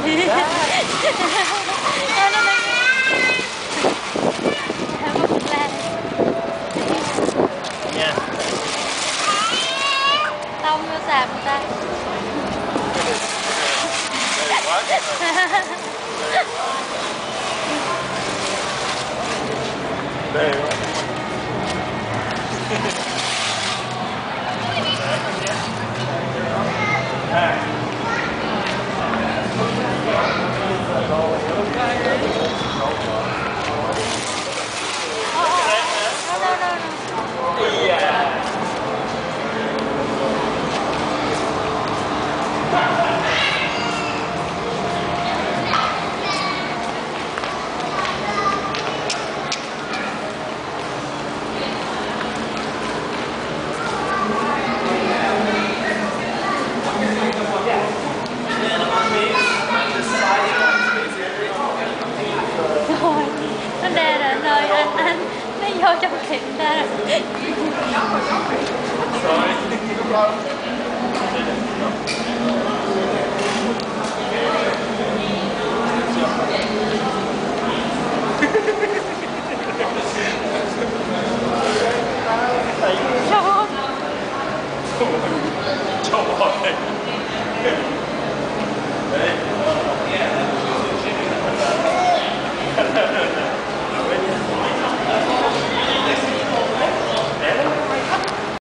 Nó đang một là nha. tông vô sạp người ta. Đề quá. Rồi, nó đè là nơi anh nó vô trong tiệm ta. Cho bỏ đây. Đấy.